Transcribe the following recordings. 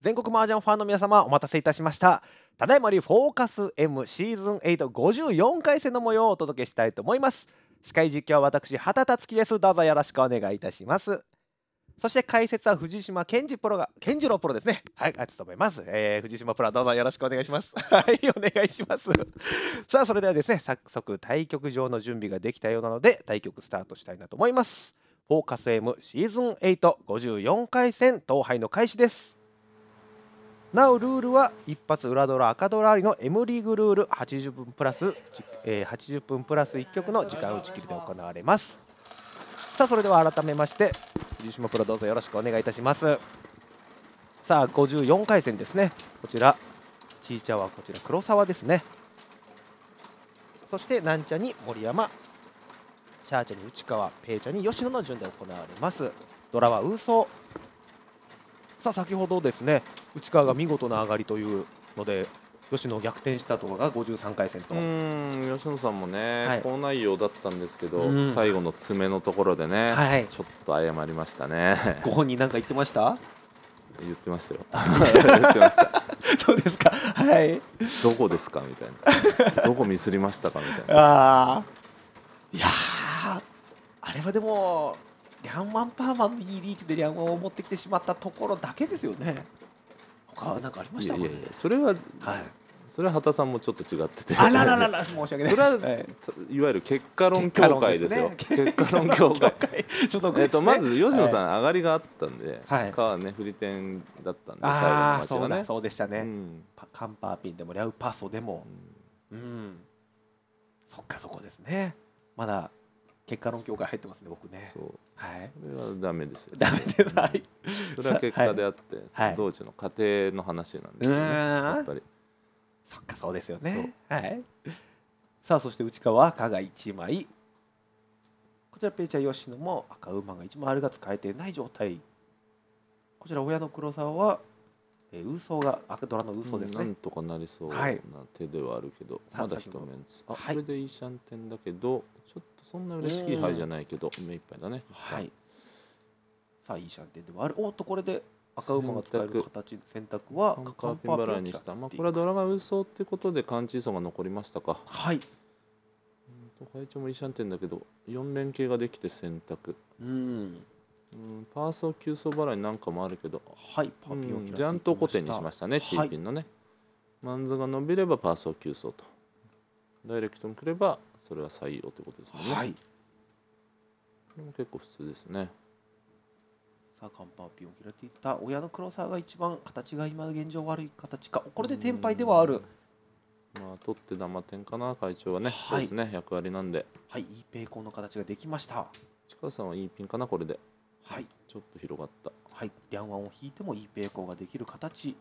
全国麻雀ファンの皆様お待たせいたしました。ただいまよりフォーカス M シーズン8 54回戦の模様をお届けしたいと思います。司会実況は私畑達樹です。どうぞよろしくお願いいたします。そして解説は藤島健次郎プロですね。はい、務めます。藤島プロどうぞよろしくお願いします。はい、お願いします。さあ、それではですね、早速対局場の準備ができたようなので、対局スタートしたいなと思います。フォーカス M シーズン8 54回戦闘杯の開始です。なおルールは一発裏ドラ赤ドラありの M リーグルール80分プラス、80分プラス1局の時間打ち切りで行われます。さあ、それでは改めまして藤島プロどうぞよろしくお願いいたします。さあ、54回戦ですね。こちらチーチャーはこちら黒沢ですね。そしてなんちゃに森山、シャーチャに内川、ペイチャに吉野の順で行われます。ドラはウーソー。さあ、先ほどですね、内川が見事な上がりというので吉野を逆転したところが53回戦と。 吉野さんもね、 はい、 好内容だったんですけど、最後の詰めのところでね、 はい、 ちょっと謝りましたね。 ご本人なんか言ってました？ 言ってましたよ。言ってました。 そうですか。はい。 どこですかみたいな。どこミスりましたかみたいな。 ああ。いやー、あれはでもリャンワンパーマンのいいリーチでリャンワンを持ってきてしまったところだけですよね。他は何かありましたかね。 いやいや、それは、はい、それは畑さんもちょっと違ってて、 あらららら、申し訳ない。 それは、はい、いわゆる結果論協会ですよ。結果論協会。まず吉野さん、上がりがあったんで、かね振り点だったんで、最後の待ちがね。 そうでしたね。カンパーピンでもリャウパソでも、そっか、そこですね。まだ結果論協会入ってますね、僕ね。 そう、 はい。 それはダメですよ。 ダメです。はい。 それは結果であって、その道中の過程の話なんですよね。やっぱり。 そっか、そうですよね。はい。さあ、そして内川赤が1枚。こちらペイチャー吉野も赤馬が1枚あるが使えていない状態。こちら親の黒沢はウーソーが赤ドラのウーソーですね。 なんとかなりそうな手ではあるけど、まだ一メンツ。これでいいシャンテンだけど、ちょっとそんな嬉しい牌じゃないけど、目いっぱいだね。 はい。さあ、いいシャンテンではある。おっと、これで赤馬が使える形、選択はカンパーピン払いにした。これはドラがウーソーってことでカンチーソが残りましたか。 はい。 会長もいいシャンテンだけど、4連携ができて選択。パーソー急走払いなんかもあるけど、 はい、パーピンをジャントコテにしましたね、チーピンのね。マンズが伸びればパーソー急走と。ダイレクトに来れば、それは採用ということですもんね。はい。これも結構普通ですね。 さあ、カンパーピンを開いていった親の黒沢が一番形が今現状悪い形か。これで天敗ではある。 まあ、取ってダマ点かな、会長はね。そうですね、役割なんで。 はい、いいペイコンの形ができました。 市川さんはいいピンかな、これで。 はい、 ちょっと広がった。 はい、リャンワンを引いてもいいペイコンができる形。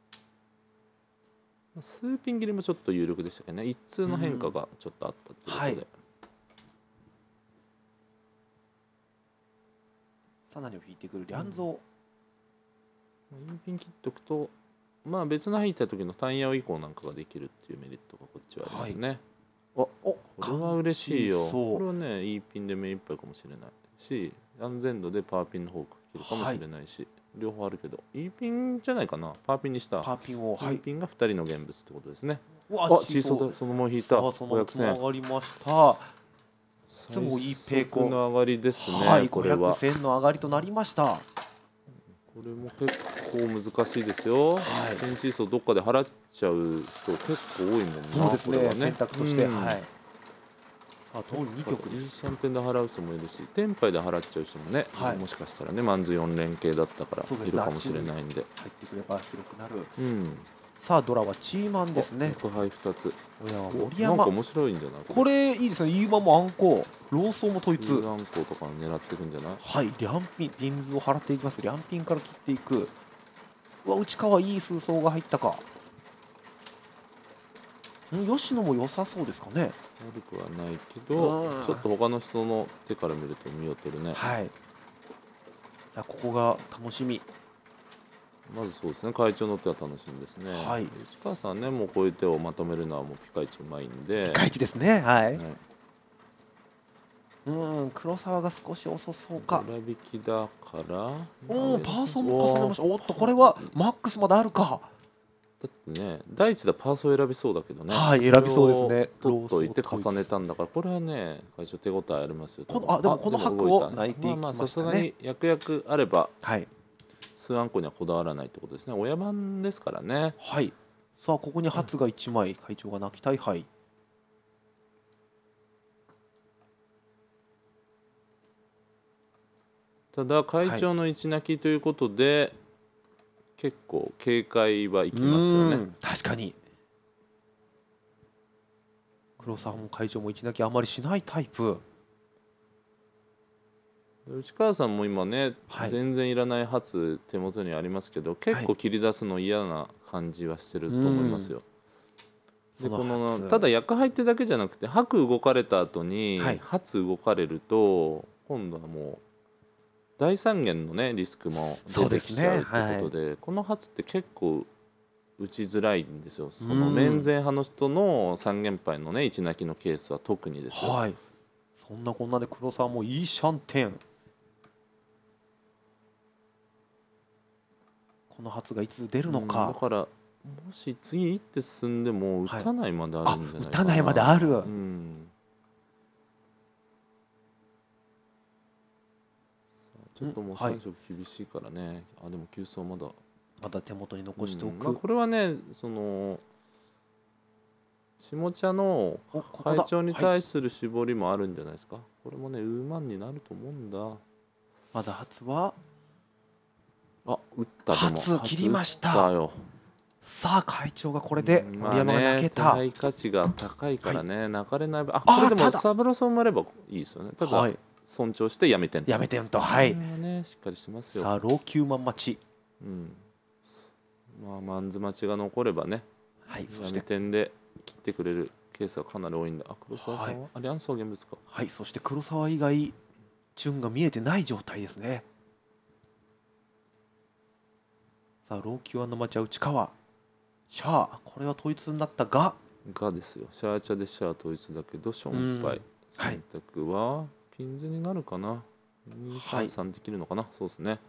数ピン切りもちょっと有力でしたけどね、一通の変化がちょっとあったってことで。 さあ、何を引いてくるリャンゾー。インピン切っておくと、まあ別の入った時の単ヤオ以降なんかができるっていうメリットがこっちはありますね。これは嬉しいよ。これはね、いいピンで目いっぱいかもしれないし、安全度でパーピンの方が切るかもしれないし、両方あるけど、いいピンじゃないかな。パーピンにした。 パーピンを、 いいピンが2人の現物ってことですね。チーソーでそのまま引いた。500戦。 上がりました。 いつもいいペイコンの上がりですね。はい、これは。 500戦の上がりとなりました。 これも結構難しいですよ。ペンチーソーどっかで払っちゃう人結構多いもんね。 そうですね。選択として。はい。さあ、当2局です。いいシャンテンで払う人もいるし、テンパイで払っちゃう人もね、もしかしたらね、マンズ4連携だったからいるかもしれないんで。 入ってくれば広くなる。さあ、ドラはチーマンですね。 6杯2つ。 親は森山。なんか面白いんじゃない？ これいいですね。イーマもアンコウ、ローソーも統一。 アンコウとか狙っていくんじゃない？ はい、リャンピン、ピンズを払っていきます。リャンピンから切っていく。うわ、内川いい数層が入ったか。吉野も良さそうですかね。 悪くはないけど、ちょっと他の人の手から見ると見劣るね。 はい。さあ、ここが楽しみ。 まずそうですね、会長の手は楽しみですね。はい。市川さんね、もうこういう手をまとめるのはもうピカイチうまいんで。 ピカイチですね。はい。 黒沢が少し遅そうか。 裏引きだから。 パーソンも重ねました。おっとこれはマックスまであるか。 だってね、第一弾パーソン選びそうだけどね。 はい、選びそうですね。 取っといて重ねたんだから、これはね、会長手応えありますよ。 でもこの箔を泣いていきましたね。 さすがに役々あれば、 はい、 数あんこにはこだわらないってことですね。親番ですからね。 はい。さあここに初が1枚、会長が泣きたい。はい。 ただ会長の一泣きということで、結構警戒はいきますよね。 確かに黒沢も会長も一泣きあまりしないタイプ。 内川さんも今ね、全然いらない初手元にありますけど、結構切り出すの嫌な感じはしてると思いますよ。でこのただ役入ってだけじゃなくて白動かれた後に初動かれると、今度はもう大三元のねリスクも出てきちゃうということで、この初って結構打ちづらいんですよ。その面前派の人の三元牌のね一泣きのケースは特にですよ。 そんなこんなで黒沢もいいシャンテン。この初がいつ出るのか。 だからもし次一手進んでも打たないまであるんじゃないかな。 打たないまである。 ちょっともう3色厳しいからね。でも急走まだ手元に残しておく。 これはね、その下茶の会長に対する絞りもあるんじゃないですか。これもねウーマンになると思うんだ。 まだ初は打った。でも初切りました。さあ会長がこれで森山が泣けた。 手配価値が高いからね、泣かれない。これでもサブロスを生まればいいですよね。ただ尊重してやめてんと。 はい。 しっかりしてますよ。 さあ老朽マン待ち。 マンズ待ちが残ればね、やめてんで切ってくれるケースはかなり多いんだ。黒沢さんはアリアンスは現物か。 はい、そして黒沢以外順が見えてない状態ですね。さあ老朽待ちは内川。シャア、これは統一になったがですよ。シャア茶でシャア統一だけどションパイ選択はピンズになるかな。233できるのかな。そうですね。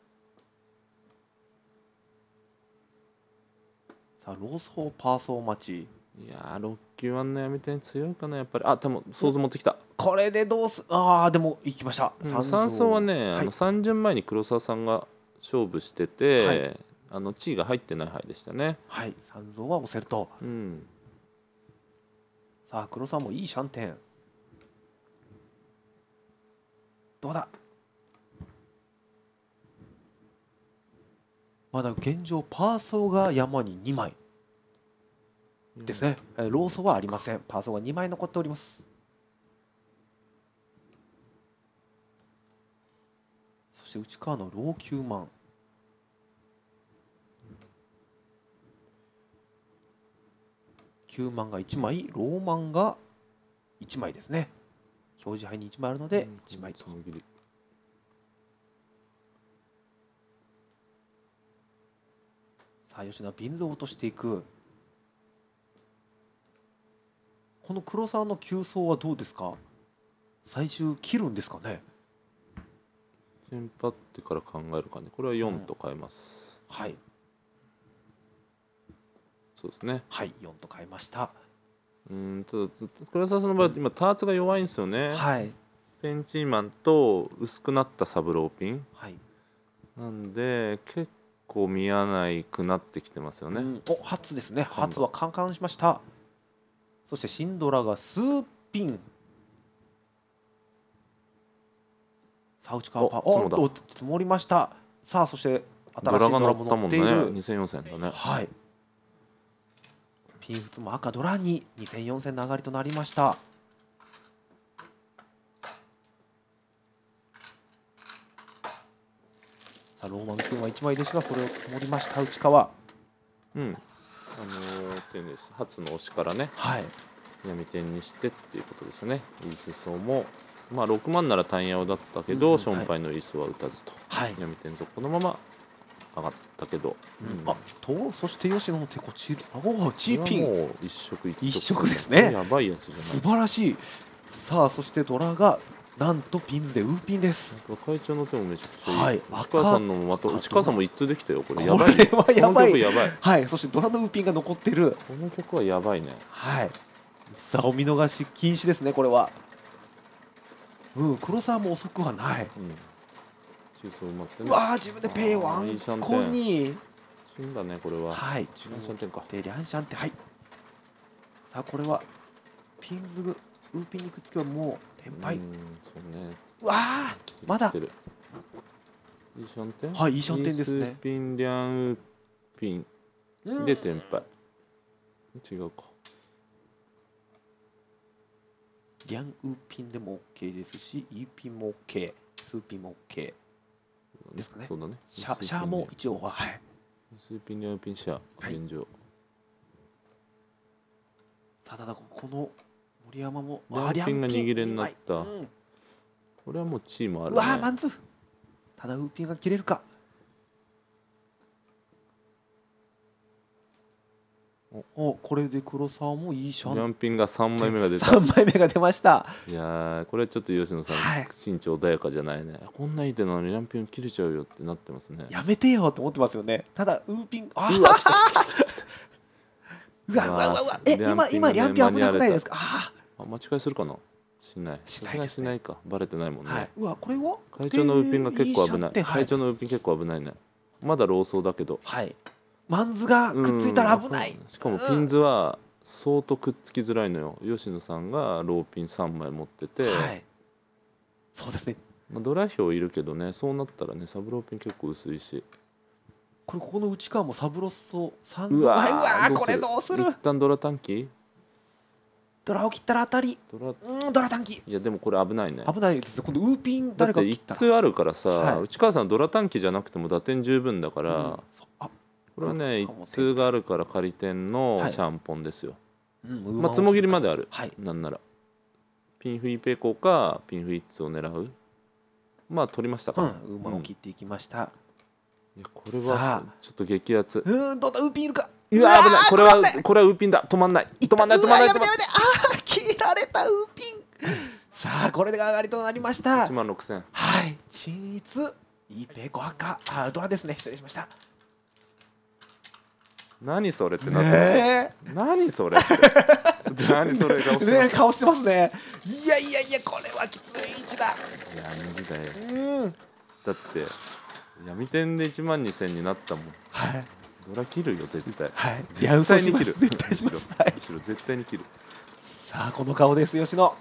さあローソーパーソー待ち。 いやー6級1のやめて強いかなやっぱり。でも想像持ってきた。 これでどうすでもいきました。 3走はね、3巡前に黒沢さんが勝負してて、地位が入ってない牌でしたね。 はい、三蔵は押せると。さあ黒沢もいいシャンテン。どうだ。まだ現状パーソーが山に2枚ですね。ローソはありません。パーソーが2枚残っております。そして内川の老朽マン。9万が1枚、ローマンが1枚ですね。表示牌に1枚あるので1枚と。さあ吉野瓶を落としていく。この黒沢の急走はどうですか。最終切るんですかね。 テンパってから考えるかね。これは4と変えます。 はい。 そうですね。 はい、4と変えました。 黒沢さんの場合今ターツが弱いんですよね。ペンチーマンと薄くなったサブローピン。なんで結構見えないくなってきてますよね。 初ですね。初はカンカンしました。そしてシンドラがスーピン。さあ内川パー積もりました。さあそして新しいドラが乗ったもんね。2000、4000だね。 はい。ピンフツも赤ドラに2000、4000の上がりとなりました。さあローマン君は1枚ですがそれを積もりました内川。 初の押しからね、闇点にしてっていうことですね。イースソーも6万なら単ヤオだったけど、ションパイのイースは打たずと、闇点続このまま上がったけど、 そして吉野の手こちらチーピン一色ですね。 やばいやつじゃない。 素晴らしい。さあそしてドラがなんとピンズでウーピンです。 会長の手もめちゃくちゃいい。 はい、 内川さんのもまた内川さんも一通できたよ。これやこばい、ね。 れはやばい。 この曲やばい。 はい、そしてドラのウーピンが残ってる。 この曲はやばいね。 はい。さあお見逃し禁止ですねこれは。黒沢も遅くはない。 中層埋まってね。 うわー自分でペイワンコに。 死んだねこれは。 はい。 リャンシャンテンか。 でリャンシャンテンはい。さあこれはピンズウーピンにくっつけばもう天敗。 そうね。 うわあまだ。 イーシャンテン。 はいイーシャンテンですね。 イースピンリャンウーピンで天敗。違うか。 リャンウーピンでも OK ですし、イーピンも OK、スーピンも OK ですかね。 そうだね。 シャーも一応は、はい。 スーピン、リャンウーピン、シャー、現状。 ただこの森山も、 リャンピンが握れになった。これはもうチームあるね。 うわー、マンズ。ただウーピンが切れるか。これで黒沢もいいシャン。 リャンピンが3枚目が出た。 3枚目が出ました。 いやこれはちょっと吉野さん、身長穏やかじゃないね。こんないい手なのにリャンピン切れちゃうよってなってますね。 やめてよって思ってますよね。ただウーピン、 うわ、来た来た来た来た。 うわうわうわ、今リャンピン危なくないですか。 間違いするかな。しない。さすがにしないか。バレてないもんね。 うわ、これは会長のウーピンが結構危ない。会長のウーピン結構危ないね。まだローソーだけど。 はい。マンズがくっついたら危ない。 しかもピンズは相当くっつきづらいのよ。吉野さんがローピン3枚持ってて、 そうですね。 ドラヒョウいるけどね、そうなったらね、サブローピン結構薄いし、 ここの内側もサブロッソ3 うわこれどうする。 一旦ドラ短期、 ドラを切ったら当たり、ドラ短期。 いやでもこれ危ないね。 危ないですね。今度ウーピンだって1通あるからさ、内川さんドラ短期じゃなくても打点十分だから、これはね1通があるから仮点のシャンポンですよ。まあつもぎりまである。なんならピンフイペコかピンフイッツを狙う。まあ取りましたか。 馬を切っていきました。 いやこれはちょっと激アツ。 どんどんウーピンいるか。 うわ危ない。これはウーピンだ。止まんない。止まんない。 やめてやめて。切られたウーピン。さあこれで上がりとなりました。 1万6000。 はい。鎮一イペコ赤ドラですね。失礼しました。 何それってなってますよ。何それって何それ顔してますね。いやこれはきつい位置だ。 闇だよ。だって闇点で1万2000になったもん。ドラ切るよ絶対。絶対に切る。むしろ絶対に切る。 さあこの顔です吉野。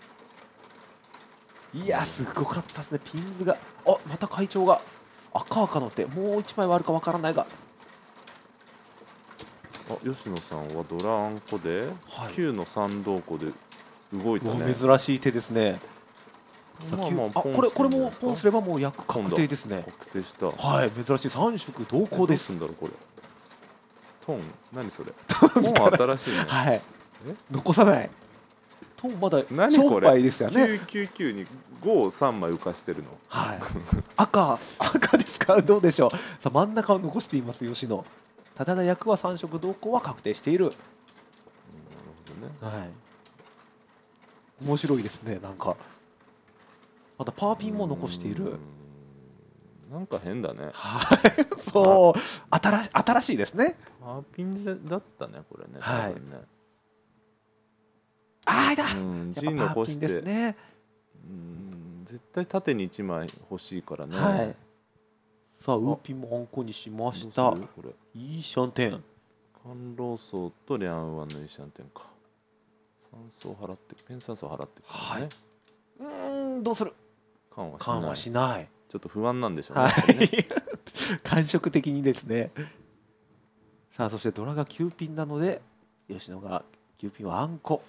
いやすごかったですね。ピンズがまた会長が赤の手もう1枚はあるかわからないが。 吉野さんはドラあんこで9の3同個で動いたね。 珍しい手ですね。これもポンすればもう役確定ですね。 確定した。 はい、珍しい3色同行です。 どうすんだろうこれ。トン何それ。トン新しいね。 はい。残さない。トンまだ何これですよね。999に5を3枚浮かしてるの。 はい。赤ですか。どうでしょう。さあ真ん中を残しています吉野。ただ役は3色同行は確定している。なるほどね。はい。面白いですね。なんかまたパワーピンも残している。 なんか変だね。 はい。そう新しいですね。 パワーピンだったねこれね。 はい。 G 残して。絶対縦に1枚欲しいからね。 はい。さあウーピンもあんこにしました。いいシャンテン。 甘老層とリャンワンのいいシャンテンか。酸素払ってペン酸素払ってくるね。 どうする。 緩和しない。 ちょっと不安なんでしょうね。 感触的にですね。さあそしてドラが9ピンなので吉野が9ピンはあんこ。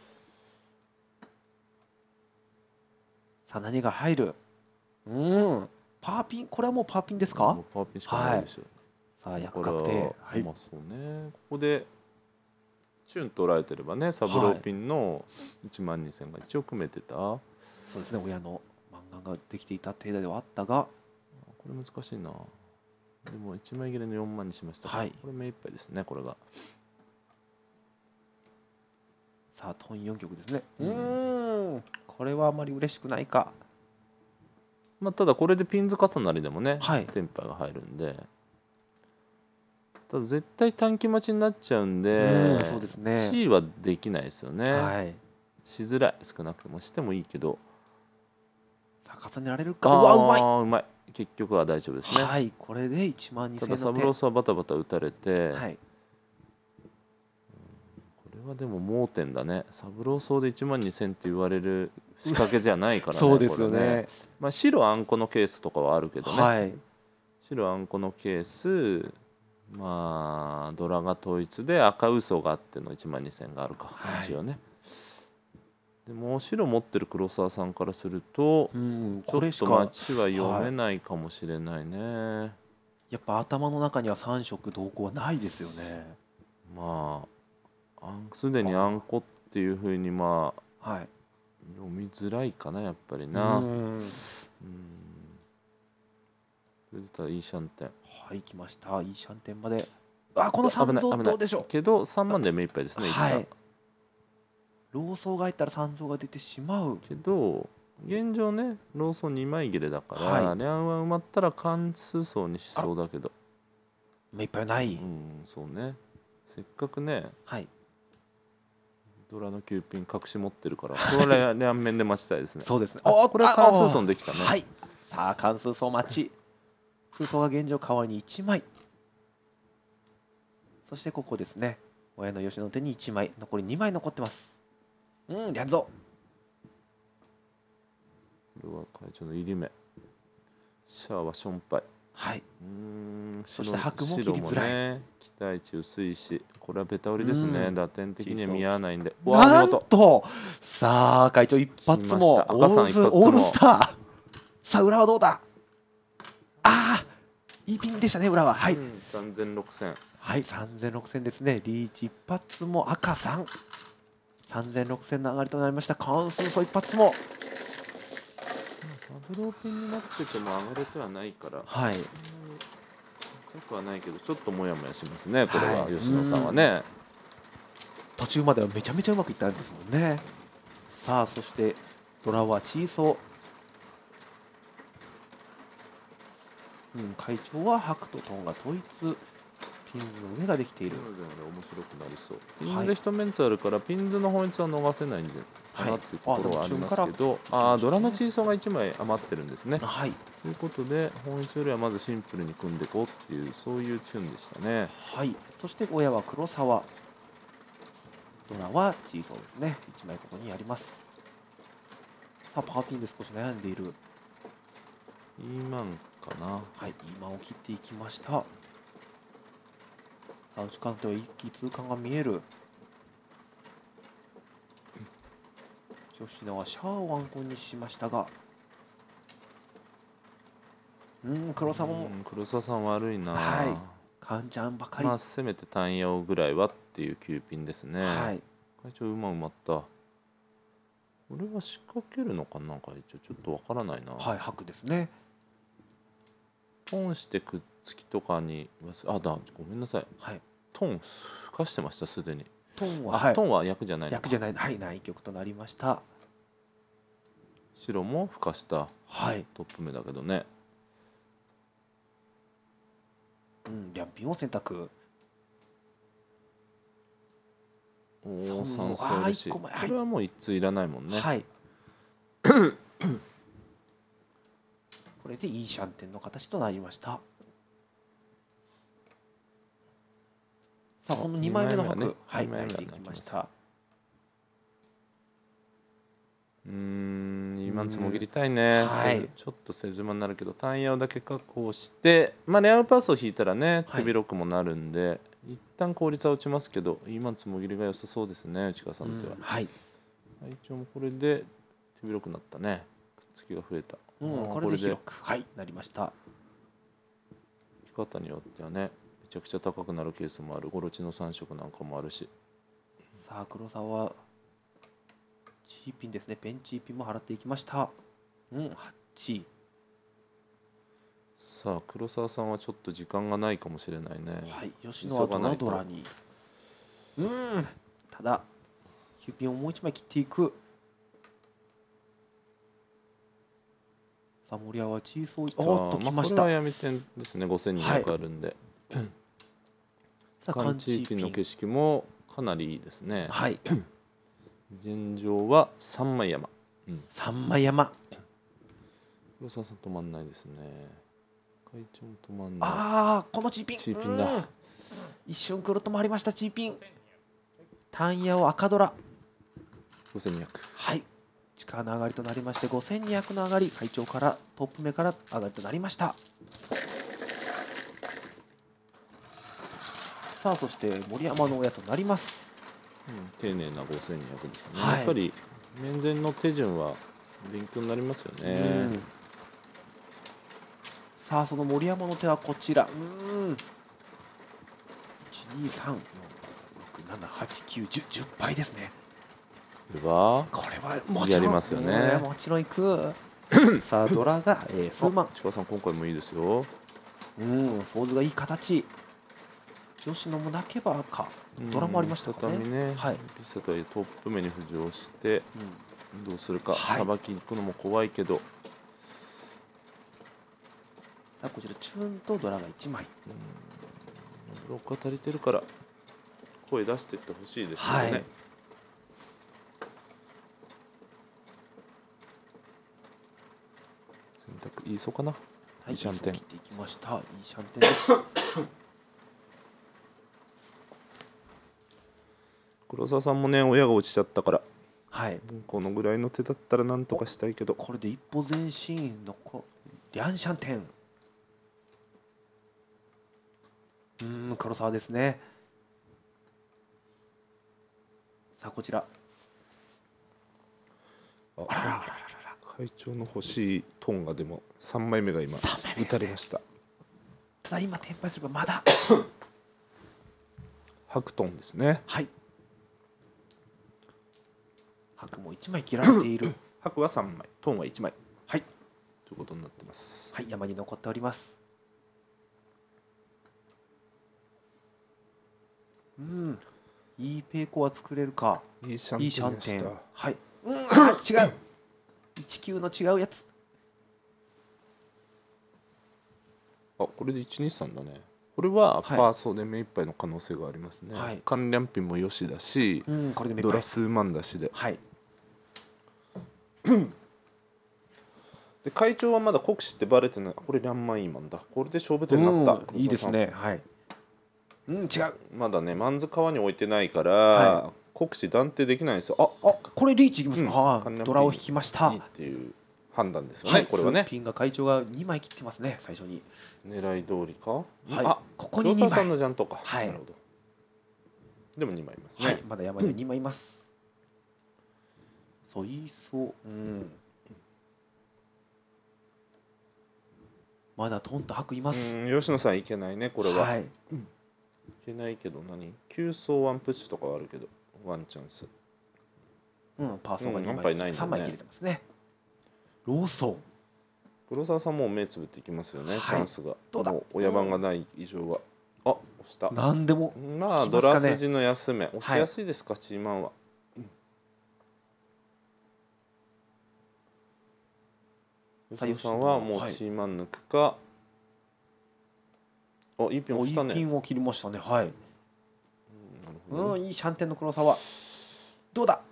さあ何が入る。パーピン、これはもうパーピンですか。 パーピンしかないでしょ。 さあ役確定。 まあそうね。ここでチュン捉えてればね、サブローピンの1万2000が一応組めてた。 そうですね。親の漫画ができていた程度ではあったが、 これ難しいな。でも1枚切れの4万にしました。これ目いっぱいですね。これが。 さあトン4曲ですね。これはあまり嬉しくないか。 まあただこれでピンズ重なりでもね、 はいテンパが入るんで、ただ絶対短期待ちになっちゃうんで、 そうですね。 C はできないですよね、 はい。 しづらい。少なくともしてもいいけど、 さあ重ねられるか。うわ、うまい。 うまい。結局は大丈夫ですね。 はい、これで1万2000 た円の手。 だサブロースはバタバタ打たれて、 はい。 これはでも盲点だね。サブローソーで1万2000って言われる仕掛けじゃないからね。 そうですよこれね。 まあ白あんこのケースとかはあるけどね、 はい。 白あんこのケース、まあドラが統一で赤嘘があっての1万2000があるか、 はい一応ね。でも白持ってる黒沢さんからすると、 うん、 ちょっとこれしか待ちは読めないかもしれないね、 やっぱ頭の中には3色同行はないですよね。 まあすでにあんこっていうふうにまあはい。 読みづらいかな、やっぱりうな。 ん。 それでたらいいシャンテン。 はい、来ました。いいシャンテンまで。あ、この危ない三蔵危ないどうでしょけど3万で目いっぱいですう。 ね、一旦はい。ローソーが入ったら三蔵が出てしまう。 けど現状ね、ローソン2枚切れだから、 はいリャンは埋まったら関数層にしそうだけど、 目いっぱいない。 そうね。せっかくねはい。 ドラの9ピン隠し持ってるから、これは両面で待ちたいですね。 そうですね。 これは関数層できたね。 はい。さあ、関数層待ち。空想が現状代わりに1枚。そしてここですね。親の吉の手に1枚。残り2枚残ってます。リャンゾ。 これは会長の入り目。シャアはションパイ。 はい。そして白白も切りづらいね、期待値薄いし、これはベタ折りですね。打点的には見合わないんで。 なんと、さあ会長一発も赤さん一発もオールスター。さあ裏はどうだ。いいピンでしたね、裏は。はい。 3000、6000。 はい、3000、6000ですね。リーチ一発も赤3。3000、6000の上がりとなりました。関数層一発も。 サブローピンになってても上がれてはないから、 はい。 高くはないけど、ちょっともやもやしますね、これは、吉野さんはね。 途中まではめちゃめちゃうまくいったんですもんね。さあ、そしてドラはチーソー。会長は白とトンが統一。ピンズの上ができている。 面白くなりそう。ピンズで一メンツあるから、ピンズの本質は逃せないんじゃかなっていうところはありますけど、ドラのチーソーが1枚余ってるんですね。 はい。 ということで、本質よりはまずシンプルに組んでいこうっていう、そういうチューンでしたね。 はい。そして親は黒沢。ドラはチーソーですね。1枚ここにあります。さあ、パーピンで少し悩んでいる。 イーマンかな。 はい、今を切っていきました。さあ、内関係は一気通貫が見える。吉野はシャアをワンコンにしましたが。黒沢も。 黒沢さん悪いな。 はい。カンちゃんばかり。 まあ、せめて単陽ぐらいはっていう9ピンですね。 はい。 会長、馬埋まった。これは仕掛けるのかな、会長。ちょっとわからないな。 はい、白ですね。 トンしてくっつきとかに、ごめんなさい。 はい。 トン吹かしてました、すでに。 トンは、 トンは役じゃないのか。 役じゃない、はい、内局となりました。 白も吹かした。 はい。 トップ目だけどね。 両ピンを選択。 3層嬉しい。これはもう1通いらないもんね。 はい。これでいいシャンテンの形となりました。さあ、この2枚目の白、はい、投げていきました。 今つもぎりたいね。ちょっと手狭になるけど、単陽だけ確保して、レアルパスを引いたらね、手広くもなるんで、一旦効率は落ちますけど、今つもぎりが良さそうですね、内川さんとは。はい。一応もこれで手広くなったね。くっつきが増えた。 これで広く、はい、なりました。 引き方によってはね、めちゃくちゃ高くなるケースもある。ゴロチの3色なんかもあるし。 さあ、黒沢はチーピンですね。ペンチーピンも払っていきました。8。 さあ、黒沢さんはちょっと時間がないかもしれないね。 はい、吉野はドラに。ただ、9ピンをもう1枚切っていく。 さあ森山は小さい。 さあおっと来ました。 これは闇点ですね。5200あるんで、 さあカンチーピンの景色もかなりいいですね。 はい。 現状は三枚山。 三枚山。 黒沢さん止まんないですね。会長も止まんない。 ああ、このチーピン。 チーピンだ。 一瞬くるっと回りましたチーピン。単ヤを赤ドラ。 5200。 はい。力の上がりとなりまして5200の上がり、会長からトップ目から上がりとなりました。さあそして森山の親となります。 丁寧な5200ですね。 はい、 やっぱり面前の手順は勉強になりますよね。 さあその森山の手はこちら。12345678910倍ですね。 これはもちろんやりますよね。 もちろんいく。さあドラが数万。 千葉さん今回もいいですよ。 構図がいい形。吉野もなけば赤。ドラもありましたかね。 はい。ピサとはいえトップ目に浮上して、どうするか。さばきに行くのも怖いけど。 さあこちらチューンとドラが1枚。 ブロックが足りてるから声出していってほしいですよね。選択いいそうかな。いいシャンテン。 切っていきました。いいシャンテンです。 黒沢さんもね親が落ちちゃったから、このぐらいの手だったらなんとかしたいけど、 これで一歩前進のリャンシャンテン。黒沢ですね。さあこちら。 会長の欲しいトンがでも3枚目が今打たれました。 ただ今転売すればまだ白トンですね。 はい。白も1枚切られている。 白は3枚、トンは1枚。 はい。 ということになってます。 はい、山に残っております。いいペイコは作れるか。 いいシャンテン。 はい。違う。19の違うやつ。 これで123だね。これはパーソで目いっぱいの可能性がありますね。カンリャンピンもよしだし、ドラ数万だしで。で会長はまだ国士ってバレてない。これリャンマンイーマンだ。これで勝負手になった。 いいですね。はい。違う。 まだねマンズ川に置いてないから、国士断定できないんですよ。 これリーチいきます。ドラを引きました。 いいっていう判断ですよね。これはね。 ピンが会長が2枚切ってますね。最初に。 狙い通りか。 ここに2枚。 黒沢さんのジャントか。なるほど。でも2枚いますね。 まだ山には2枚います。そういそう。まだトンと白います。 吉野さんいけないねこれは。いけないけど何9層ワンプッシュとかはあるけどワンチャンス。 パーソンが3枚切れてますね。ローソン。 黒沢さんもう目つぶっていきますよね、チャンスが。もう親番がない以上は。押した。 何でも。 まあドラ筋の安め。押しやすいですか、チーマンは。吉野さんはもうチーマン抜くか。いいピン押したね。 いいピンを切りましたね。いいシャンテンの黒沢。どうだ。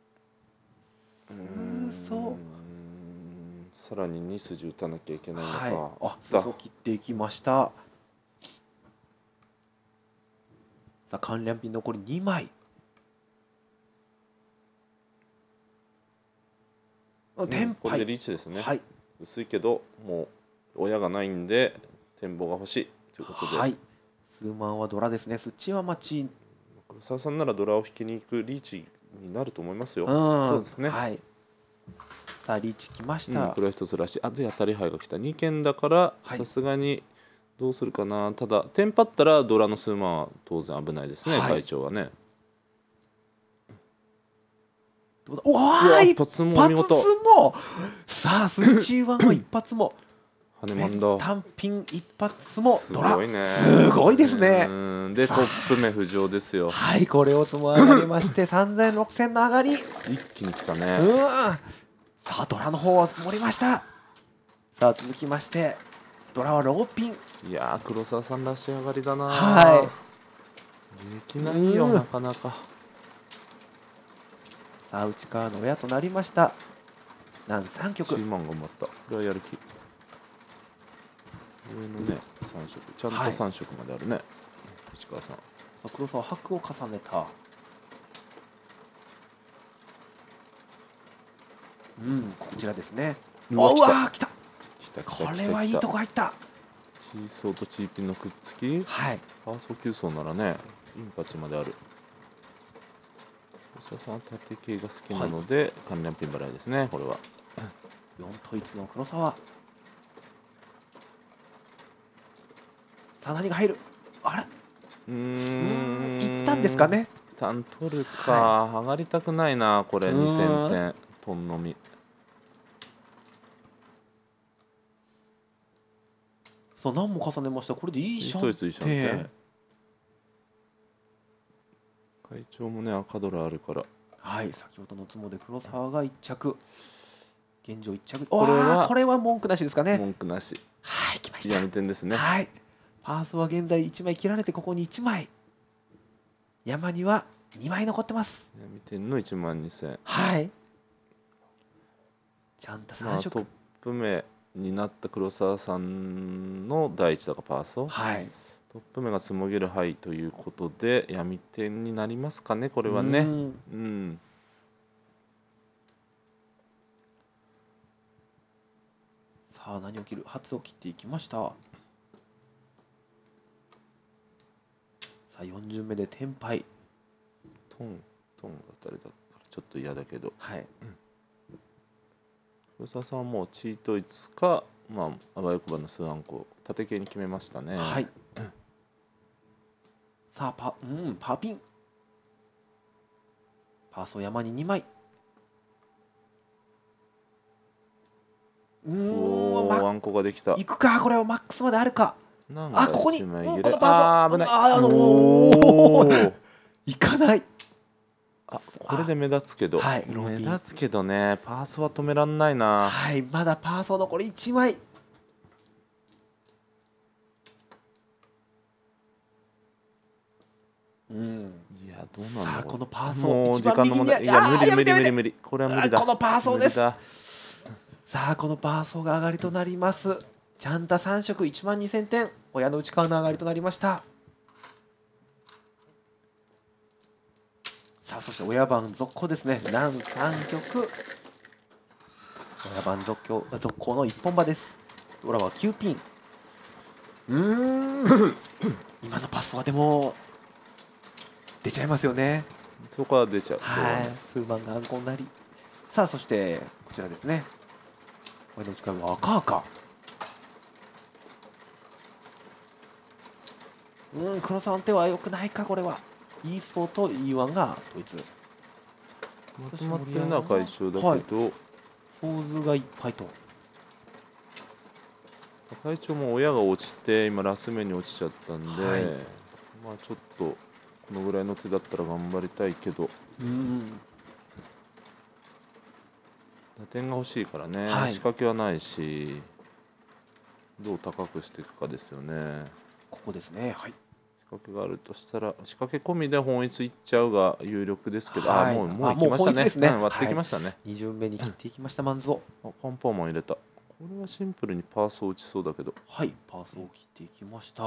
さらに2筋打たなきゃいけないのか。 そう切っていきました。さあ関連ピン残り2枚。 これでリーチですね。薄いけどもう親がないんで展望が欲しいということで。 数万はドラですね。スチは待ち。 黒沢さんならドラを引きに行くリーチになると思いますよ。そうですね。 さあリーチきました。 これは一つらしい。で当たり牌が来た。2件だからさすがにどうするかな。ただテンパったらドラの数万は当然危ないですね、会長はね。一発もお見事。 さあスチワンは一発も。 羽マンだ。 単品一発もドラ。 すごいね。 すごいですね。 でトップ目浮上ですよ。 これをつも上がりまして3000、6000の上がり。 一気に来たね。 さあドラの方は積もりました。 さあ続きましてドラはローピン。 いやー黒沢さんらし上がりだな。 はい。 できないよなかなか。 さあ内川の親となりました。南3局。 チーマンが埋まった。これはやる気。上のね3色ちゃんと3色まであるね、内川さん。 黒沢白を重ねた。こちらですね。うわー来た。これはいいとこ入った。 チーソーとチーピンのくっつき。 はい。 ファースト9層ならねインパチまである。黒沢さんは縦系が好きなので関連ピン払いですねこれは。 4統一の黒沢。さあ何が入る。あれいったんですかね。 一旦取るか、上がりたくないなこれ2000点トンのみ。 そう何も重ねました。これでいいシャンテ。 会長もね赤ドラあるから。 はい、先ほどのツモで黒沢が1着。現状1着。 これは文句なしですかね。 文句なし。 はい、来ました。 闇点ですね。 はい。ファーストは現在1枚切られてここに1枚。山には2枚残ってます。 闇点の12000。 はい。ちゃんと3色。 トップ目になった黒沢さんの第1だかパーソ。 はい。 トップ目がつもげる牌ということで闇点になりますかねこれはね。さあ何を切る。初を切っていきました。さあ4巡目でテンパイ。 トンが誰だからちょっと嫌だけど。 はい。 黒沢さんはもうチートイツかあばよくばの数アンコ縦系に決めましたね。 はい。さあパーピン。パーソ山に2枚。 ワンコができた。 いくかこれはマックスまであるか。ここに危ない。 いかない。 これで目立つけど、目立つけどねパーソは止めらんないな。 はい、まだパーソ残り1枚。 いやどうなんだろう。 さあこのパーソもう時間の問題。いや無理これは無理だ。 このパーソです。さあこのパーソが上がりとなります。ちゃんと3色12000点。親の内側の上がりとなりました。さあそして親番続行ですね。南3局。親番続行の一本馬です。ドラは9ピン。今のパスはでも出ちゃいますよね。 そこは出ちゃう。 はい。数番があんこになり。さあそしてこちらですね。親の内側は赤。黒さん手は良くないかこれは。E スポーと E1 が統一。 まとまってるのは会長だけど、 構図がいっぱいと。 会長も親が落ちて今ラス目に落ちちゃったんで、ちょっとこのぐらいの手だったら頑張りたいけど、打点が欲しいからね、仕掛けはないしどう高くしていくかですよね。 ここですね。はい。 仕掛けがあるとしたら仕掛け込みで本一いっちゃうが有力ですけど、もう行きましたね。割ってきましたね。 2巡目に切っていきましたマンズを。 カンパーマン入れた。これはシンプルにパーソー打ちそうだけど。 はい、パーソーを切っていきました。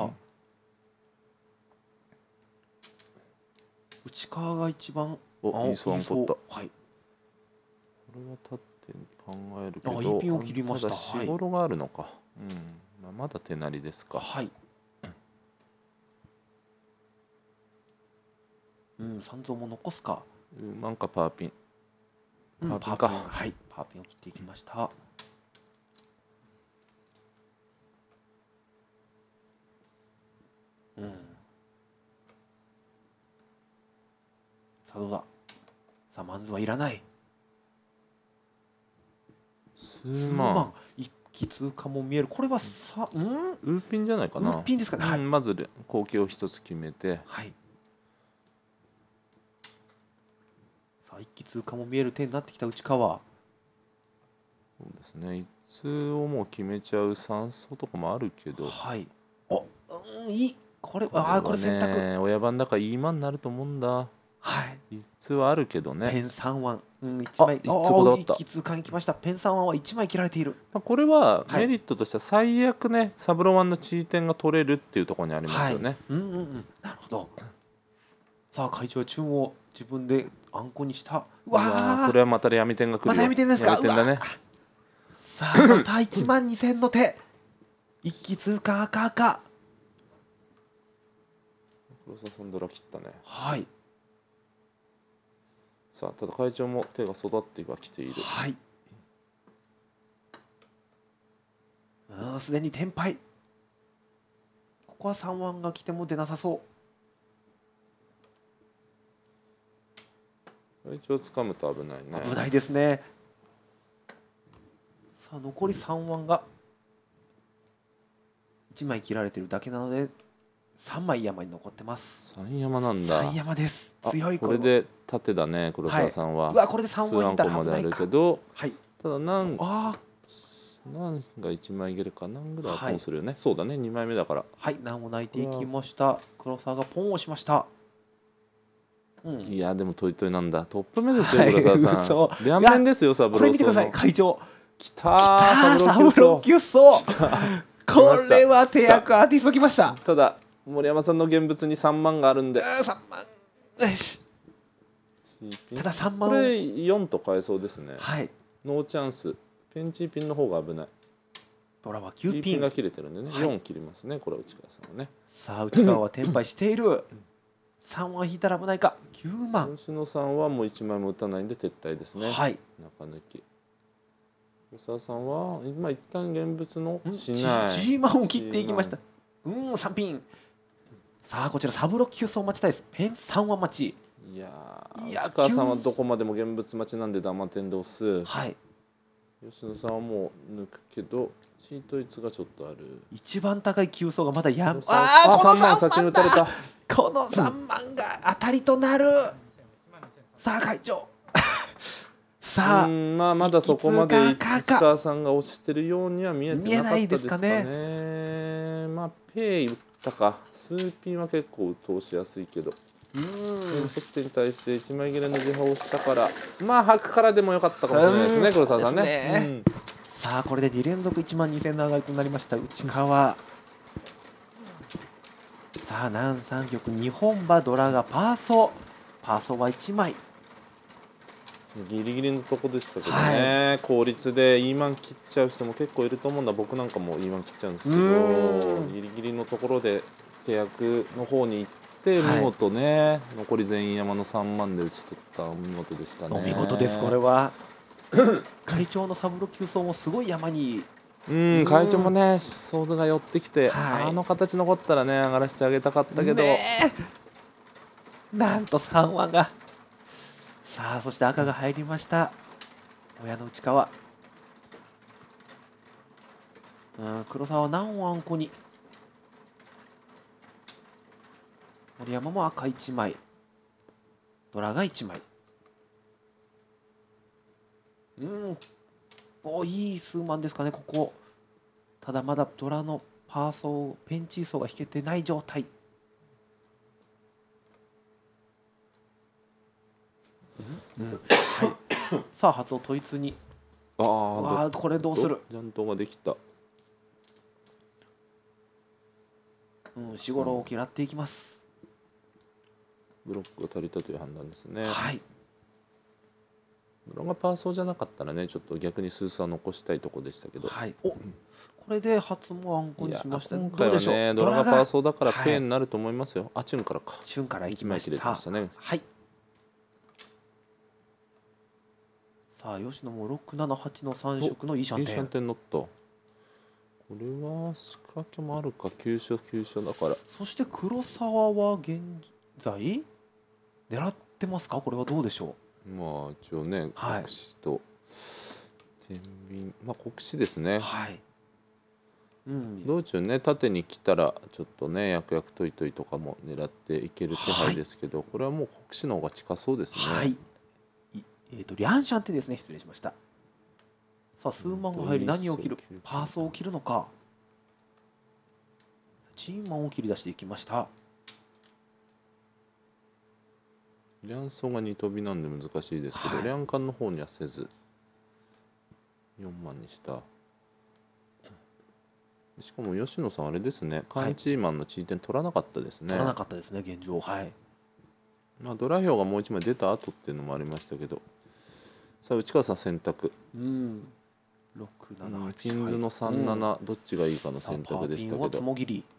内側が一番いいソワン取った。 はい。 これは立って考えるけど、いいピンを切りました。 ただしごろがあるのか。まだ手なりですか。 はい。三蔵も残すか。 なんかパーピン。 パーピンか。はい、パーピンを切っていきました。さあどうだ。さあマンズはいらない。 数万。 一気通過も見える。これはウーピンじゃないかな。 ウーピンですかね。 まず後継を一つ決めて。 はい。さあ一気通過も見える手になってきた内川。 そうですね。 通をもう決めちゃう三層とかもあるけど、 はい。お、いい。これこれ選択。 親番だからいい間になると思うんだ。 はい。 一通はあるけどね。 ペン3腕、1枚。 一通こだわった。 一通に来ました。ペン3腕は1枚切られている。 これはメリットとしては最悪ね、サブロワンの地位点が取れるっていうところにありますよね。 なるほど。さあ会長はチュンを自分であんこにした。 うわこれはまた闇点が来るよ。 また闇点ですか。 闇点だね。 さあまた1万2000の手。一気通過赤。 黒沢さんドラ切ったね。 はい。 さあただ会長も手が育ってはきている。 はい。すでに天敗。ここは3腕が来ても出なさそう。 一応掴むと危ないね。 危ないですね。さあ残り3腕が1枚切られてるだけなので3枚山に残ってます。 3山なんだ。 3山です。強い。 これで縦だね黒沢さんは。 うわこれで3 腕いったらまであるけど、ただ何が1枚いけるか何ぐらいポンするよね。そうだね2枚目だから。 はい難を泣いていきました。黒沢がポンをしました。 いやでもトイトイなんだ。トップ目ですよ黒沢さん。両面ですよサブロー。 これ見てください会長。 きたーサブローキュッソ。これは手役アーティストきました。 ただ森山さんの現物に3万があるんで。 3万。ただ3万。 これ4と変えそうですね。 はい。 ノーチャンス。ペンチーピンの方が危ない。 ドラは9ピン。 ピンが切れてるんでね。4切りますね。これは内川さんはね。 さあ内川は転敗している。3は引いたら危ないか。9万。 吉野さんはもう1枚も打たないんで撤退ですね。 はい。 中抜き。小沢さんは今一旦現物のしない。 G マンを切っていきました。3ピン。さあこちらサブロ9層待ちたいです。ペン3は待ち。 いや内川さんはどこまでも現物待ちなんでダマ点で押す。 はい。 吉野さんはもう抜くけどチート率がちょっとある。 一番高い9層がまだやん。 この3万先に打たれた。 この3万が当たりとなる。さあ会長。さあまだそこまで市川さんが押してるようには見えてなかったですかね。ペイ打ったか。数ピンは結構通しやすいけど。測定に対して1枚切れの自破をしたから吐くからでもよかったかもしれないですね黒沢さんね。 さあこれで2連続1万2000の上がりとなりました内川。さあ南三玉2本馬ドラがパーソは1枚。 ギリギリのとこでしたけどね、効率でイーマン切っちゃう人も結構いると思うんだ。僕なんかもイーマン切っちゃうんですけど、ギリギリのところで契約の方に行って見事ね、残り全員山の3万で打ち取ったお見事でしたね。 お見事ですこれは。会長のサブロ9層もすごい山に。 会長もね想像が寄ってきて、あの形残ったらね上がらせてあげたかったけど、 なんと3腕が。さあそして赤が入りました親の内川。黒沢は何をあんこに。森山も赤1枚ドラが1枚。いい数万ですかねここ。ただまだドラのパーソーペンチーソーが引けてない状態。さあ発音統一に。これどうする。 ジャントができた。 四五郎を嫌っていきます。 ブロックが足りたという判断ですね。 はい。 ドラがパーソーじゃなかったらねちょっと逆にスースは残したいとこでしたけど。 はい。これで初もあんこにしました。 今回はねドラがパーソーだからペンになると思いますよ。チュンからか。 チュンから 1枚切れてましたね。 はい。さあ吉野も6、7、8の3色のいいシャンテン。 いいシャンテンノット。これは仕掛けもあるか。急所だから。 そして黒沢は現在狙ってますか。これはどうでしょう。一応ね国士と天秤国士ですね。 はい。 道中ね縦に来たらちょっとね役々トイトイとかも狙っていける手配ですけど、これはもう国士の方が近そうですね。 はい。リャンシャンテですね。失礼しました。 さあ数万が入り何を切る、パーソを切るのか。チーマンを切り出していきました。 リャンソーが2飛びなんで難しいですけど、リャンカンの方にはせず4万にした。しかも吉野さんあれですね、カンチーマンの地位点取らなかったですね。 取らなかったですね現状。はい。 まあドラ票がもう1枚出た後っていうのもありましたけど、さあ内川さん選択。 6、7、8。 ピンズの3、7どっちがいいかの選択でしたけど。 つもぎり。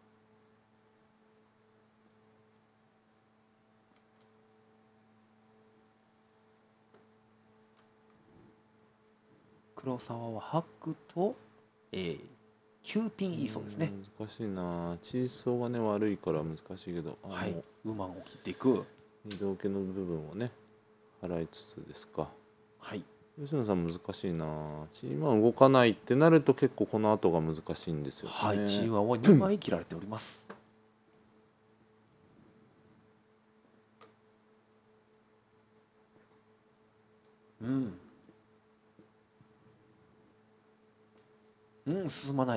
黒沢は白と、9ピンいいそうですね。 難しいな。チーソーがね悪いから難しいけど、 はい、馬を切っていく。 二道家の部分をね払いつつですか。 はい。 吉野さん難しいな。チーマン動かないってなると結構この後が難しいんですよね。 はい、チーマンは2枚切られております。進まない。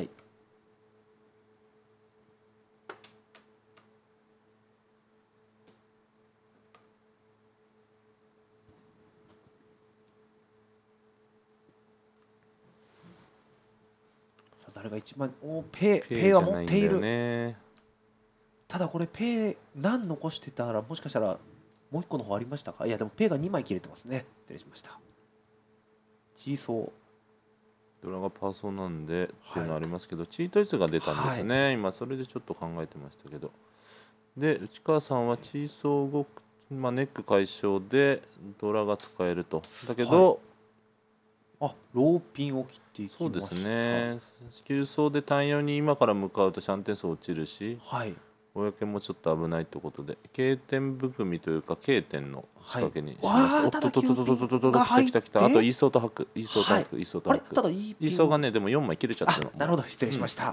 さあ誰が一番ペイは持っている。 ね、 ただこれペイ何残してたらもしかしたらもう一個の方ありましたか。いやでもペイが2枚切れてますね。失礼しました。チーソードラがパーソーなんでっていうのありますけど、チートイツが出たんですね、今それでちょっと考えてましたけど。で内川さんはチーソー動く、ネック解消でドラが使えると。だけど、 ローピンを切っていきました。 そうですね、急走で単4に今から向かうとシャンテン層落ちるし、公もちょっと危ないということで K 点含みというか K 点の仕掛けにしました。おっとっとっとっとっとっとっと来た来た。あとイーソーとハク、イーソーとハク、イーソーとハク。イーソーがねでも4枚切れちゃったの。 なるほど、失礼しました。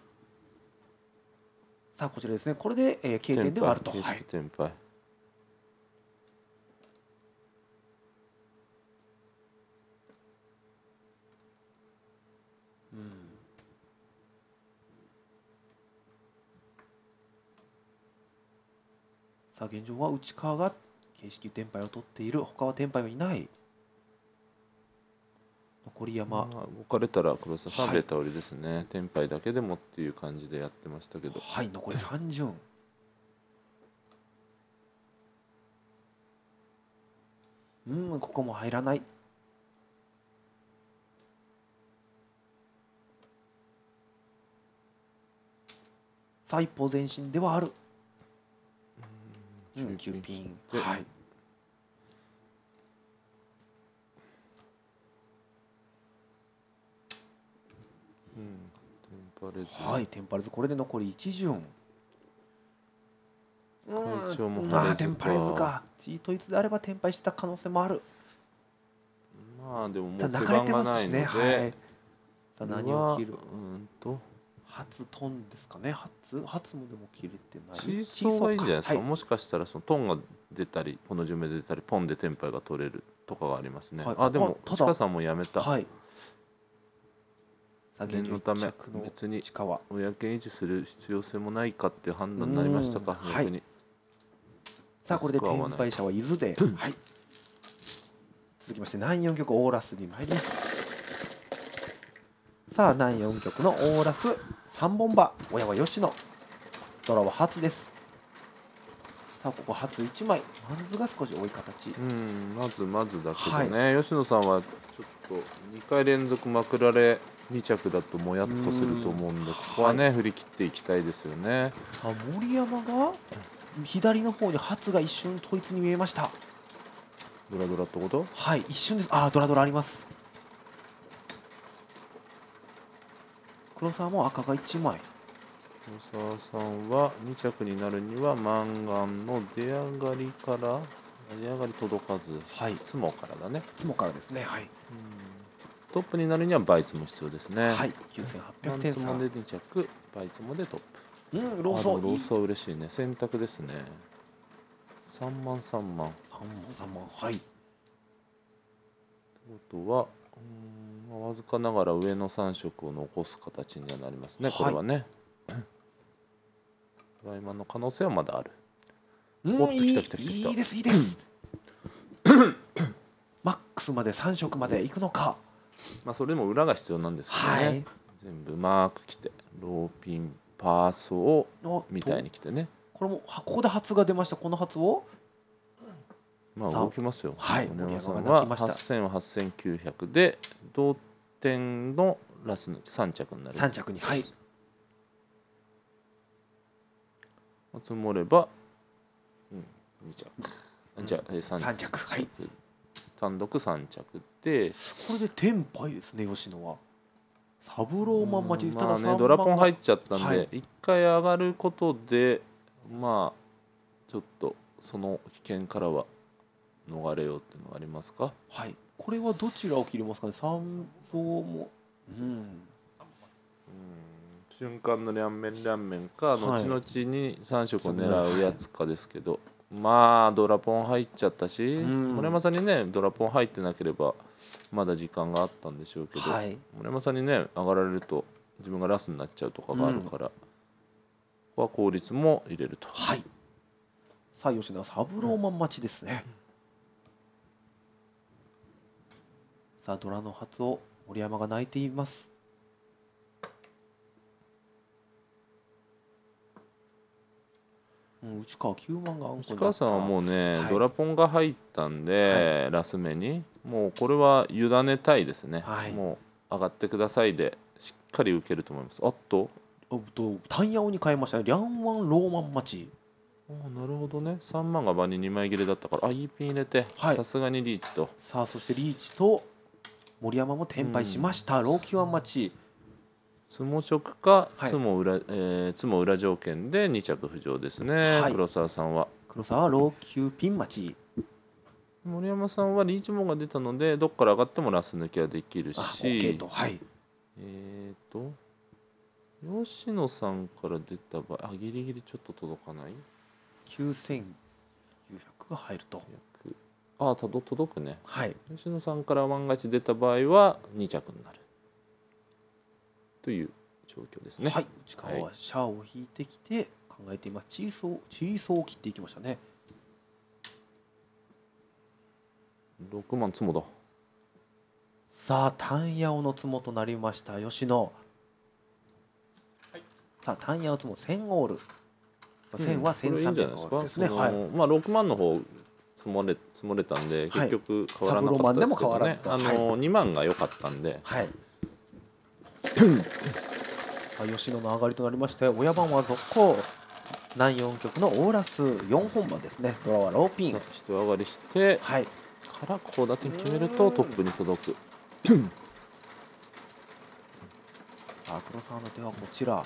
さあこちらですね、これで K 点ではあると。 形式転敗。 さあ現状は内川が形式転敗を取っている。他は転敗はいない。残り山、 動かれたら黒沢さんベータ折りですね。転敗だけでもっていう感じでやってましたけど。 はい、残り3巡。ここも入らない。さあ一歩前進ではある。9ピン。はい。はい、テンパレズ、これで残り1巡。テンパレズか。チートイツであればテンパイした可能性もある。 まあでももう手番がないので、さあ何を切る。初トンですかね。初もでも切れてない。 チーソーがいいんじゃないですか。もしかしたらそのトンが出たりこの順目で出たりポンでテンパイが取れるとかがありますね。でも内川さんもやめた。念のため別に公維持する必要性もないかっていう判断になりましたか。逆に。 さあこれで転敗者は伊豆で、続きまして南4局オーラスに参ります。さあ南4局のオーラス3本馬、親は吉野、ドラは初です。さあここ初1枚、マンズが少し多い形。 まずだけどね、吉野さんはちょっと2回連続まくられ2着だともやっとすると思うんで、ここはね振り切っていきたいですよね。 さあ森山が左の方に初が一瞬統一に見えました。 ドラドラってこと？ はい、一瞬です。ドラドラあります。黒沢も赤が1枚。 黒沢さんは2着になるにはマンガンの出上がりから出上がり届かず、ツモからだね。 ツモからですね。はい。 トップになるにはバイツも必要ですね。 はい、9800点差。 ツモで2着、バイツモでトップ。 ローソー。 ローソー嬉しいね。選択ですね。3万3万。 はい。 ということはまあわずかながら上の3色を残す形にはなりますね、これはね。ドライマンの可能性はまだある。おっと、来た来た来た来た。 いいですいいです。マックスまで3色までいくのか。 まあそれも裏が必要なんですけどね、はい、全部マーク来てローピンパーソーみたいに来てね。 これもここで発が出ました。この発をまあ動きますよ。 はい、 森山さんは8000は8900で同点のラス抜き3着になる。 3着に、はい、 積もれば、2着、じゃあ3着、 はい、 単独3着で、 これでテンパイですね、吉野は。サブローマン待ち、 ただね、ドラポン入っちゃったんで、1回上がることで、まあちょっとその危険からは逃れようっていうのはありますか。 はい、これはどちらを切りますかね。3走も、 瞬間の両面か、後々に3色を狙うやつかですけど、まあドラポン入っちゃったし、森山さんにねドラポン入ってなければまだ時間があったんでしょうけど、森山さんにね上がられると自分がラスになっちゃうとかがあるから、ここは効率も入れると。 はい、さあ吉田はサブローマン待ちですね。さあドラの発を森山が泣いています。内川9万が内川さんはもうね、ドラポンが入ったんで、ラス目にもうこれは委ねたいですね、もう上がってくださいでしっかり受けると思います。あっとタンヤオに変えましたね。リャンワンローマン待ち。 なるほどね。3万が場に2枚切れだったから、いいピン入れて、さすがにリーチと。 さあそしてリーチと森山も転敗しました。ローキワン待ち。 つも直かつも裏条件で2着浮上ですね、黒沢さんは。 黒沢はローキューピン待ち。 森山さんはリーチモンが出たのでどっから上がってもラス抜きはできるし、吉野さんから出た場合ギリギリちょっと届かない。 9900が入ると。 届くね。吉野さんから万が一出た場合は2着になるという状況ですね。 はい、内川はシャアを引いてきて考えています。チーソーを切っていきましたね。 6万つもだ。 さあタンヤオのつもとなりました吉野。さあタンヤオつも1000オール。1000は1300オールですね。 まあ6万の方積もれたんで結局変わらなかったですけどね。2万が良かったんで。 吉野の上がりとなりまして、親番は続行。南4局のオーラス4本番ですね。ドラはローピン。 一上がりして、からコウ立てに決めるとトップに届く。 黒沢の手はこちら。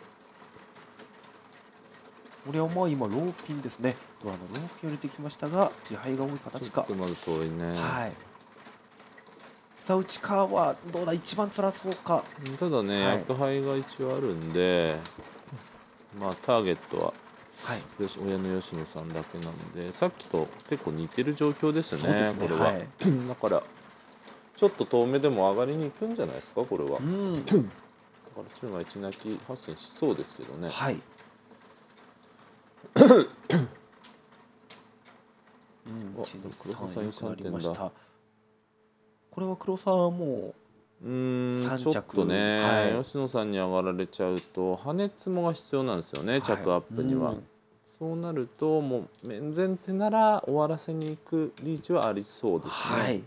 森山は今ローピンですね。ドラのローピンを入れてきましたが、自敗が多い形か。 ちょっとまだ遠いね。 さあ内川はどうだ、一番辛そうか。 ただね、役杯が一応あるんで、まあターゲットは、親の吉野さんだけなんで、さっきと結構似てる状況ですね、これは。だからちょっと遠目でも上がりに行くんじゃないですか、これは。だから中馬一泣き発進しそうですけどね。黒沢さん3点だ。 これは黒沢はもうちょっとね、吉野さんに上がられちゃうと羽根つもが必要なんですよね、着アップには。そうなるともう面前手なら終わらせに行くリーチはありそうですね。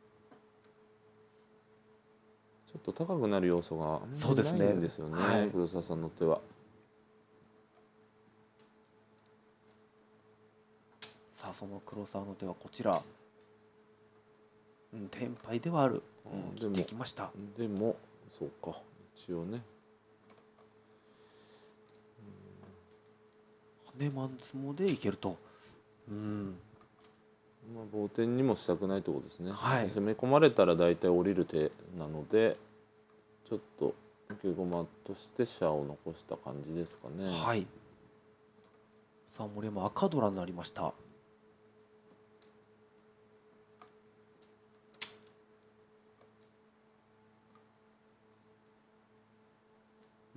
ちょっと高くなる要素があんまりないんですよね、黒沢さんの手は。 さあその黒沢の手はこちら。テンパイではある。切ってきました。 でもそうか、一応ね。 羽マンツモでいけると。 まあ棒点にもしたくないところですね。攻め込まれたら大体降りる手なので、ちょっと受け駒として飛車を残した感じですかね。 さあ森山赤ドラになりました。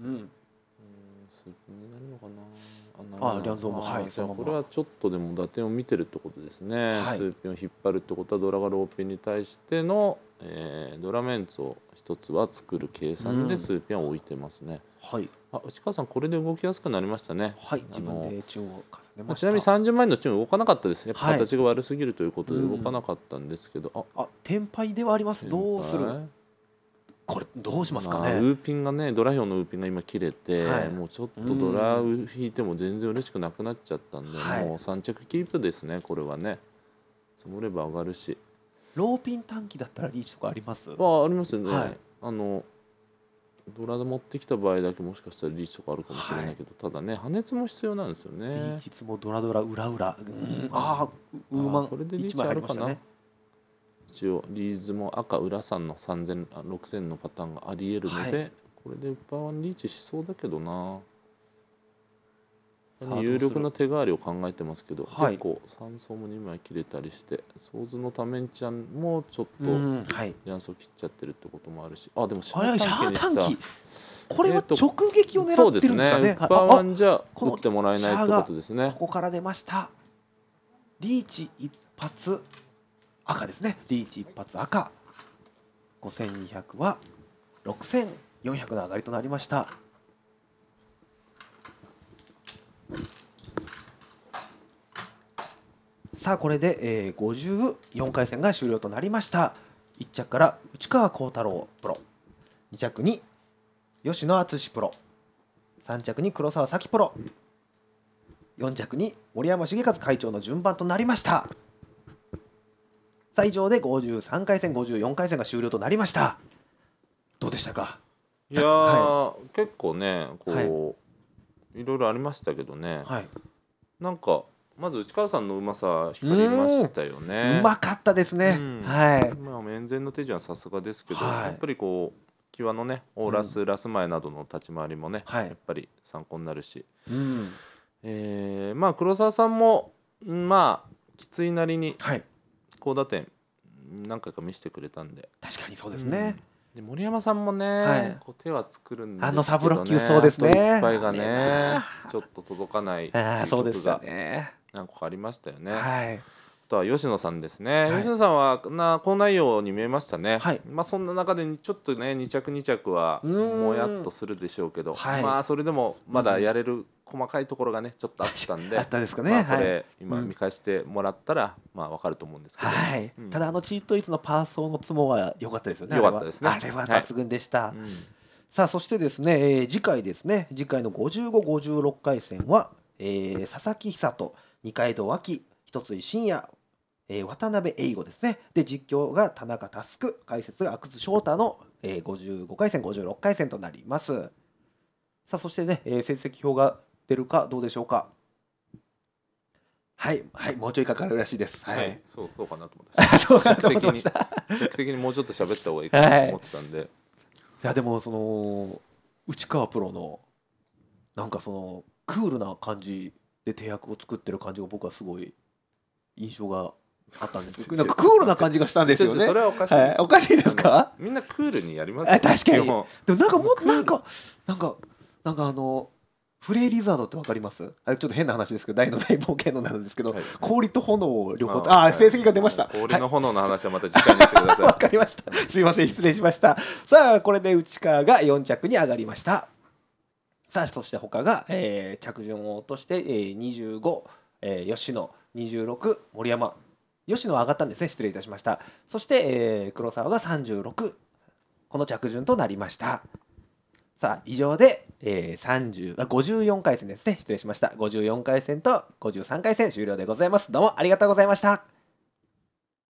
スーピンになるのかな。 リャンゾーもはい。 じゃあこれはちょっとでも打点を見てるってことですね。 はい、 スーピンを引っ張るってことはドラがローピンに対しての、ドラメンツを一つは作る計算でスーピンは置いてますね。 はい。 内川さんこれで動きやすくなりましたね。 はい。自分でチューンを重ねました。 ちなみに30万円のチューン動かなかったです。やっぱ形が悪すぎるということで動かなかったんですけど、 テンパイではあります。どうする？これどうしますかね。 ウーピンがね、ドラ表のウーピンが今切れて、もうちょっとドラ引いても全然嬉しくなくなっちゃったんで、もう3着キープですね。これはね積もれば上がるし、 ローピン短期だったらリーチとかあります？ ありますよね。ドラで持ってきた場合だけもしかしたらリーチとかあるかもしれないけど、ただね破熱も必要なんですよね。 リーチもドラ裏裏、ウーマンこれでリーチあるかな。一応リーズも赤裏3の3000、6000のパターンがありえるので、これでウッパーワンリーチしそうだけどな。有力な手代わりを考えてますけど、結構3層も2枚切れたりして、ソーズのためんちゃんもちょっとヤンソ切っちゃってるってこともあるし、でもシャー短期にした。 これは直撃を狙ってるんですかね。 そうですね。ウッパーワンじゃ打ってもらえないってことですね。 ここから出ました。リーチ一発赤ですね。リーチ一発赤。5200は6400の上がりとなりました。さあこれで、54回戦が終了となりました。1着から内川幸太郎プロ、2着に吉野敦プロ、3着に黒沢咲プロ、4着に森山茂和会長の順番となりました。さあ以上で53回戦54回戦が終了となりました。どうでしたか？ いやー、結構ねこう、いろいろありましたけどね、なんかまず内川さんのうまさ光りましたよね。 うまかったですね。 面前の手順はさすがですけど、やっぱりこう際のねオーラス、ラス前などの立ち回りもね、やっぱり参考になるし、黒沢さんもきついなりに高打点何回か見せてくれたんで、 確かにそうですね。 で森山さんもね、こう手は作るんですけどね、 サブロッキュそうですね。 いっぱいがねちょっと届かないっていう曲が何個かありましたよね。あとは吉野さんですね。吉野さんは好内容に見えましたね。そんな中でちょっとね2着2着はもやっとするでしょうけど、それでもまだやれる細かいところがねちょっとあったんで、これ今見返してもらったら分かると思うんですけど、 ただチートイツのパーソーのツモは良かったですよね。 良かったですね。 あれは抜群でした。さあそしてですね、次回ですね、次回の55、56回戦は佐々木久人、二階堂亜希、一井真也、渡辺英吾ですね。で実況が田中佑、解説が阿久津翔太の55回戦56回戦となります。さあそしてね、成績表が出るかどうでしょうか。もうちょいかかるらしいです。 そうかなと思って。そうかと思ってました。尺的にもうちょっと喋った方がいいかなと思ってたんで。 いやでもその内川プロのなんかそのクールな感じで手役を作ってる感じが僕はすごい印象があったんですけど、なんかクールな感じがしたんですよね。 それはおかしいです。 おかしいですか？ みんなクールにやりますよ。 確かに。でもなんかもっとなんかフレイリザードってわかります？ちょっと変な話ですけど、大の大冒険のなんですけど、氷と炎を両方、成績が出ました。 氷の炎の話はまた次回にしてください。 わかりました。すいません、失礼しました。さあ、これで内川が4着に上がりました。さあ、そして他が、着順を落として、25、吉野、26、森山。吉野は上がったんですね。失礼いたしました。そして、黒沢が36、この着順となりました。さあ以上で、54回戦ですね。失礼しました。54回戦と53回戦終了でございます。どうもありがとうございました。